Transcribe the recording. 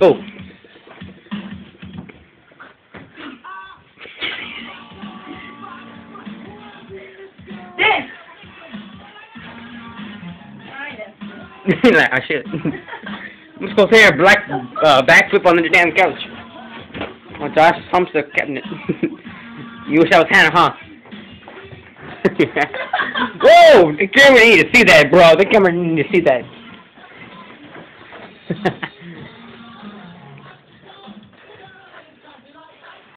Go. This. Like, oh shit. I'm just gonna say a backflip on the damn couch. Oh, Josh humps the cabinet. You wish I was Hannah, huh? Whoa! The camera need to see that, bro. The camera need to see that.